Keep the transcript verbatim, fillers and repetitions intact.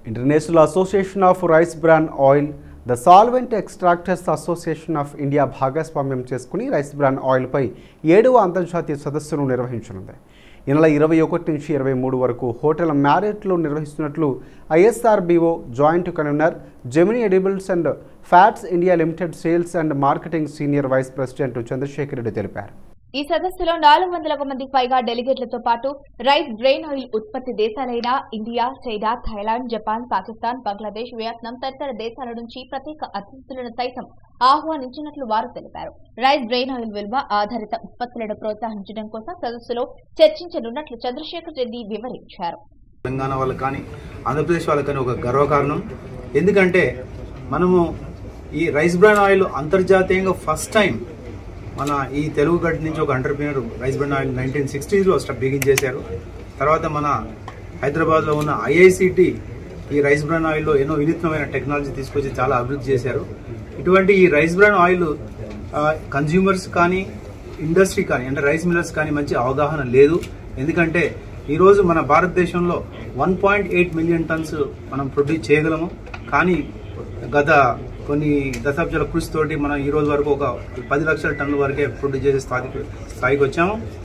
International Association of Rice Bran Oil, the Solvent Extractors Association of India భాగస్వామ్యం చేసుకుని rice bran oil పై ఏడవ అంతర్జాతీయ సదస్సును నిర్వహించనుంది. ఈ నెల ఇరవై ఒకటి నుంచి ఇరవై మూడు వరకు హోటల్ మ్యారియట్లో నిర్వహిస్తున్నట్లు ISRBO joint convener Gemini edibles and fats India limited sales and marketing senior vice president Chandrashekar Reddy తెలిపారు. ఈ సదస్సులో నాలుగు వందల మందికి పైగా డెలిగేట్లతో పాటు రైస్ బ్రెయిన్ ఆయిల్ ఉత్పత్తి దేశాలైన India, China, Thailand, Japan, Pakistan, Bangladesh, Vietnam తదితర దేశాల నుంచి ప్రత్యేక అతిథులను సైతం ఆహ్వానించినట్లు వారు తెలిపారు. రైస్ బ్రెయిన్ ఆయిల్ విలువ ఆధారిత ఉత్పత్తులను ప్రోత్సహించడం కోసం సదస్సులో చర్చించనున్నట్లు చంద్రశేఖర్ రెడ్డి వివరించారు. తెలంగాణ వాళ్ళకి కానీ ఆంధ్రప్రదేశ్ వాళ్ళకి కానీ ఒక గర్వకారణం. ఎందుకంటే మనము ఈ రైస్ బ్రాన్ ఆయిల్ అంతర్జాతీయంగా ఫస్ట్ టైం మన ఈ తెలుగు గడ్డ నుంచి ఒక entrepreneur rice bran oil nineteen సిక్స్టీస్లో బిగిన్ చేశారు. తర్వాత మన హైదరాబాద్లో ఉన్న ఐఐసిటి ఈ రైస్ బ్రాన్ ఆయిల్లో ఎన్నో వినూత్నమైన టెక్నాలజీ తీసుకొచ్చి చాలా అభివృద్ధి చేశారు. ఇటువంటి ఈ రైస్ బ్రాన్ ఆయిల్ కన్జ్యూమర్స్ కానీ ఇండస్ట్రీ కానీ అంటే రైస్ మిల్లర్స్ కానీ మంచి అవగాహన లేదు. ఎందుకంటే ఈరోజు మన భారతదేశంలో one point eight million tons మనం ప్రొడ్యూస్ చేయగలము. కానీ గత కొన్ని దశాబ్దాల కృషితోటి మనం ఈ రోజు వరకు ఒక పది లక్షల టన్నుల వరకే ప్రొడ్యూస్ చేసే స్థాయికి స్థాయికి వచ్చాము.